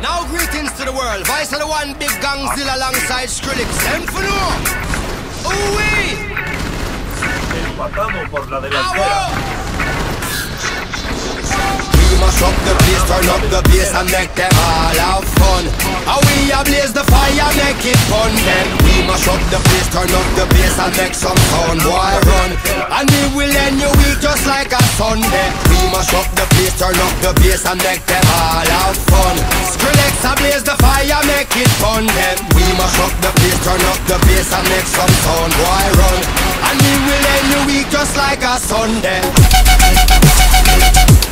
Now greetings to the world. Vice of the one big gangzilla alongside Skrillex. Send for no. Ooh-wee. Empatado por la delantera. We must up the place, turn up the bass and make them all have fun. And we ablaze the fire, make it fun. Then we must up the place, turn up the bass and make some sound, boy run. And we will end your week just like a Sunday. We must up the place, turn up the bass and make them all have fun. Skrillex ablaze the fire, make it fun. Then we must up the place, turn up the bass and make some sound, boy run. And we will end your week just like a Sunday.